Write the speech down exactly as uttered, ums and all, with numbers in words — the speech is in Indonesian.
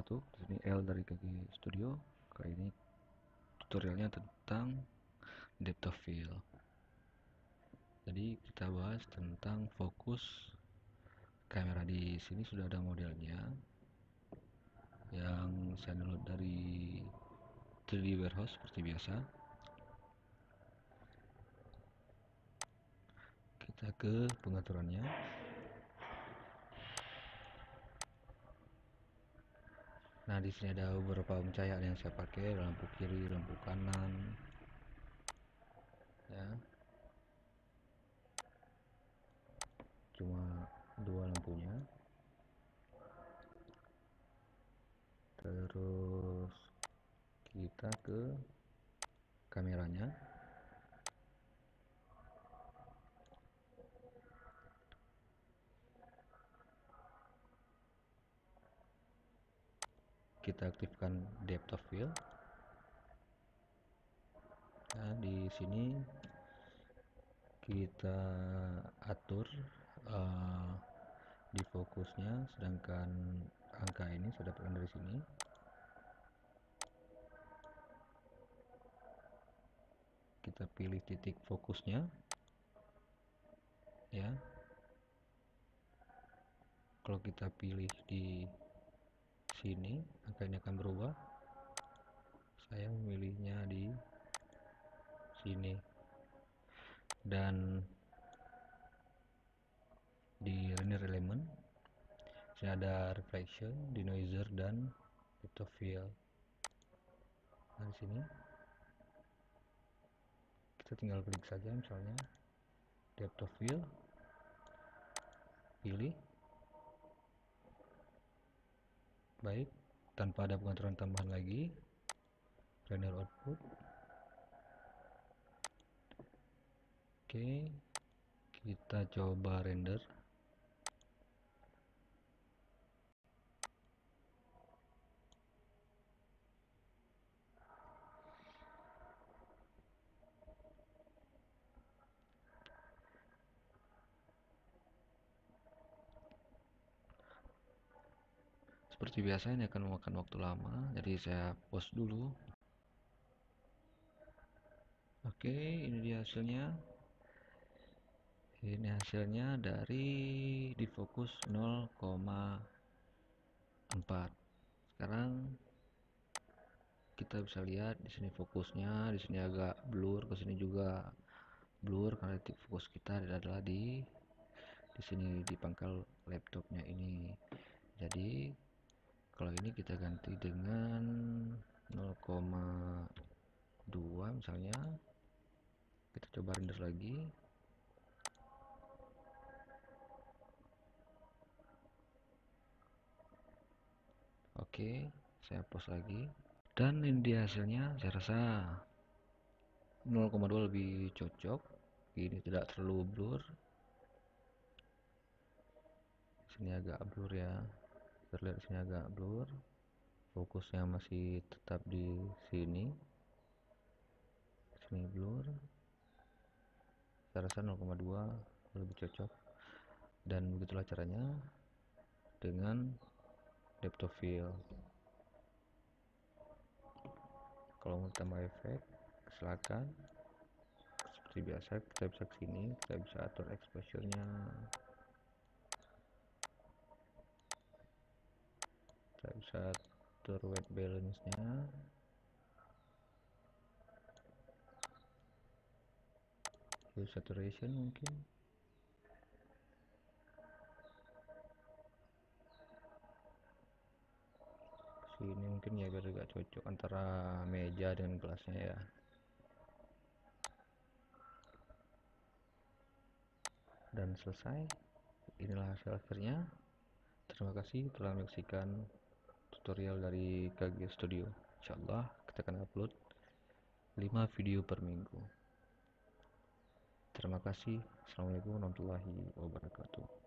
wabarakatuh. Di sini L dari K G Studio. Kali ini tutorialnya tentang depth of field. Jadi kita bahas tentang fokus kamera. Di sini sudah ada modelnya yang saya download dari tiga D Warehouse seperti biasa. Kita ke pengaturannya. Nah, di sini ada beberapa pencahayaan yang saya pakai, lampu kiri, lampu kanan, ya. Cuma dua lampunya. Terus kita ke kameranya. Kita aktifkan depth of field. Nah, di sini kita atur uh, di fokusnya, sedangkan angka ini saya dapatkan dari sini. Kita pilih titik fokusnya, ya. Kalau kita pilih di sini, angka ini akan berubah. Saya memilihnya di sini, dan di render element sini ada reflection, denoiser, dan depth of field. Nah, di sini kita tinggal klik saja, misalnya depth of field, pilih, baik, tanpa ada pengaturan tambahan lagi. Render output. Oke, kita coba render. Seperti biasa ini akan memakan waktu lama, jadi saya pause dulu. Oke, ini dia hasilnya. Ini hasilnya dari di fokus nol koma empat. Sekarang kita bisa lihat di sini fokusnya, di sini agak blur, ke sini juga blur karena titik fokus kita adalah di di sini di pangkal laptopnya ini. Jadi kalau ini kita ganti dengan nol koma dua misalnya. Kita coba render lagi. Oke, saya pause lagi. Dan ini dia hasilnya. Saya rasa nol koma dua lebih cocok. Ini tidak terlalu blur. Sini agak blur ya. Terlihat sini agak blur. Fokusnya masih tetap di sini. Sini blur. Saya rasa nol koma dua lebih cocok. Dan begitulah caranya dengan depth of field. Kalau mau tambah efek, silakan. Seperti biasa kita bisa kesini, kita bisa atur exposure-nya, kita bisa atur white balance-nya, hue saturation mungkin. Sini mungkin ya biar agak cocok antara meja dengan gelasnya ya. Dan selesai. Inilah hasil akhirnya. Terima kasih telah menyaksikan tutorial dari K G Studio. Insyaallah kita akan upload lima video per minggu. Terima kasih. Assalamualaikum warahmatullahi wabarakatuh.